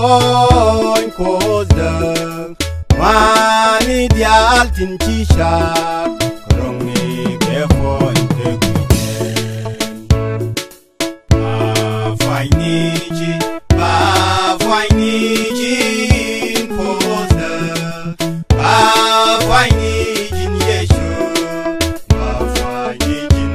Koin kozda mani dial tinchisha krongi kefoin tegwiden ba fainiji kozda ba fainiji yeshu ba fainiji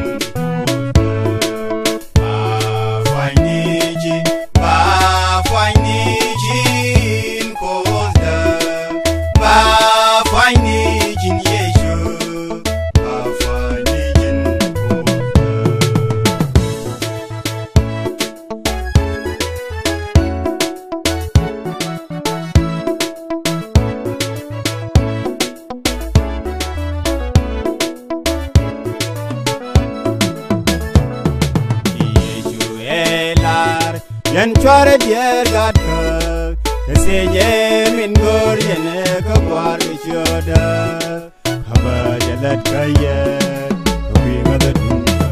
Yan chware dier gatka Kesenye min gor yene kabwar kishoda Haba jalat kayet Kawi ngada dunga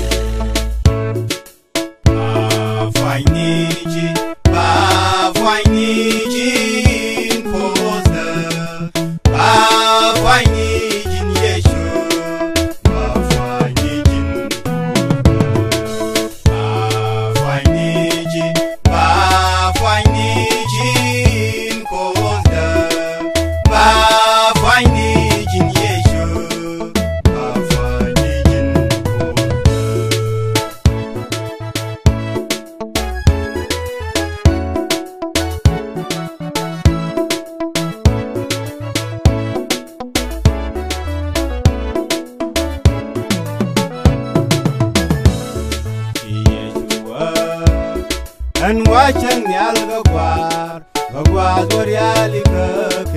Ba fainiji Nkozda Ba fainiji Yeshu Ba fainiji And watching the algawar, Bagwa Goriali